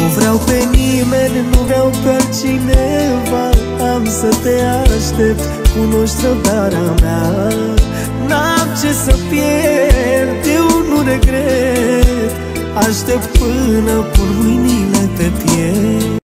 Nu vreau pe nimeni, nu vreau pe altcineva. Am să te aștept, cunoști răbdarea mea. N-am ce să pierd, eu nu regret. Aștept până pun mâinile pe piept.